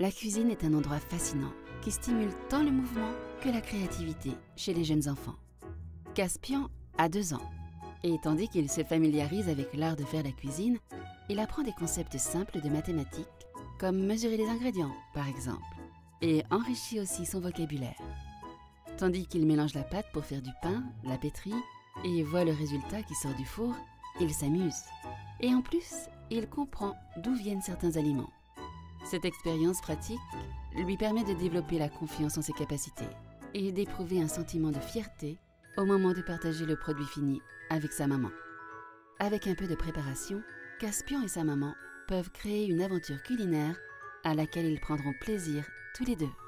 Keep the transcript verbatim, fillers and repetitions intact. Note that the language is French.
La cuisine est un endroit fascinant qui stimule tant le mouvement que la créativité chez les jeunes enfants. Caspian a deux ans et tandis qu'il se familiarise avec l'art de faire la cuisine, il apprend des concepts simples de mathématiques comme mesurer les ingrédients par exemple et enrichit aussi son vocabulaire. Tandis qu'il mélange la pâte pour faire du pain, la pétrit et voit le résultat qui sort du four, il s'amuse. Et en plus, il comprend d'où viennent certains aliments. Cette expérience pratique lui permet de développer la confiance en ses capacités et d'éprouver un sentiment de fierté au moment de partager le produit fini avec sa maman. Avec un peu de préparation, Caspian et sa maman peuvent créer une aventure culinaire à laquelle ils prendront plaisir tous les deux.